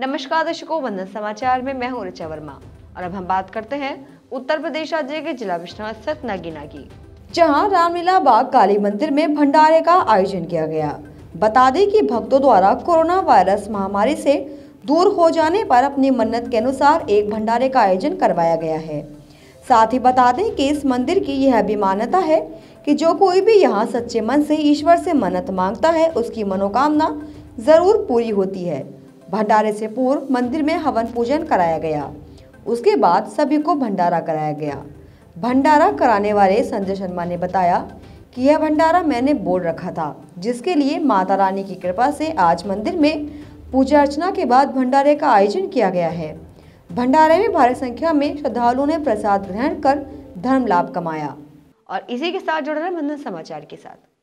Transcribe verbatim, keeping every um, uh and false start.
नमस्कार दर्शकों, वंदन समाचार में मैं हूं ऋचा वर्मा और अब हम बात करते हैं उत्तर प्रदेश राज्य के जिला विश्वनाथ स्थित नगीना की, जहां रामलीला बाग काली मंदिर में भंडारे का आयोजन किया गया। बता दें कि भक्तों द्वारा कोरोना वायरस महामारी से दूर हो जाने पर अपनी मन्नत के अनुसार एक भंडारे का आयोजन करवाया गया है। साथ ही बता दें कि इस मंदिर की यह भी मान्यता है कि जो कोई भी यहाँ सच्चे मन से ईश्वर से मन्नत मांगता है उसकी मनोकामना जरूर पूरी होती है। भंडारे से पूर्व मंदिर में हवन पूजन कराया गया, उसके बाद सभी को भंडारा कराया गया। भंडारा कराने वाले संजय शर्मा ने बताया कि यह भंडारा मैंने बोल रखा था, जिसके लिए माता रानी की कृपा से आज मंदिर में पूजा अर्चना के बाद भंडारे का आयोजन किया गया है। भंडारे में भारी संख्या में श्रद्धालुओं ने प्रसाद ग्रहण कर धर्म लाभ कमाया। और इसी के साथ जुड़ रहे वंदन समाचार के साथ।